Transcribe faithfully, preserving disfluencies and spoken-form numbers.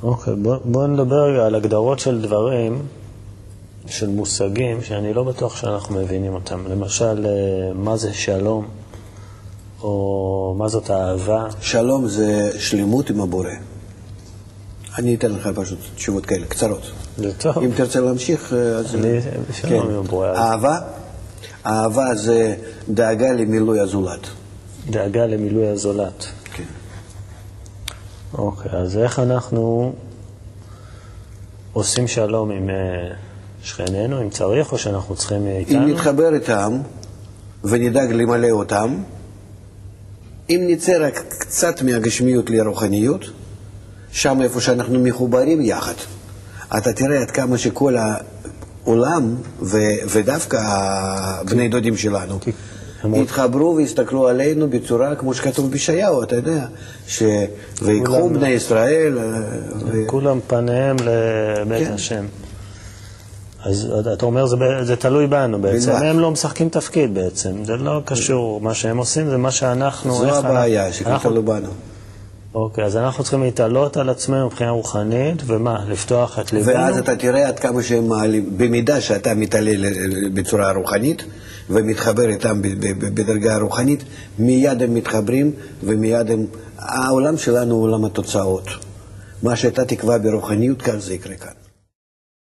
אוקיי, בואו בוא נדבר רגע על הגדרות של דברים, של מושגים, שאני לא בטוח שאנחנו מבינים אותם. למשל, מה זה שלום, או מה זאת אהבה? שלום זה שלמות עם הבורא. אני אתן לך פשוט תשובות כאלה, קצרות. זה טוב. אם תרצה להמשיך, אז... אני שלום עם הבורא. אהבה, אהבה זה דאגה למילוי הזולת. דאגה למילוי הזולת. כן. אוקיי, אז איך אנחנו עושים שלום עם שכנינו, אם צריך, או שאנחנו צריכים איתנו? אם נתחבר איתם ונדאג למלא אותם, אם נצא רק קצת מהגשמיות לרוחניות, שם איפה שאנחנו מחוברים יחד, אתה תראה עד כמה שכל העולם ו- ודווקא בני דודים שלנו התחברו והסתכלו עלינו בצורה כמו שכתוב בישעיהו, אתה יודע, ש... ויקחו בני ישראל ו... כולם פניהם לבית כן. השם. אז אתה אומר, זה, זה תלוי בנו בעצם. בלבד. הם לא משחקים תפקיד בעצם. זה לא קשור. מה שהם עושים זה מה שאנחנו... זו הבעיה, שכתלו בנו. אוקיי, אז אנחנו צריכים להתעלות על עצמנו מבחינה רוחנית, ומה? לפתוח את ליבנו? ואז אתה תראה עד כמה שהם מעלים, במידה שאתה מתעלה בצורה רוחנית, ומתחבר איתם בדרגה רוחנית, מיד הם מתחברים, ומיד הם... העולם שלנו הוא עולם התוצאות. מה שאתה תקבע ברוחניות, כאן זה יקרה כאן.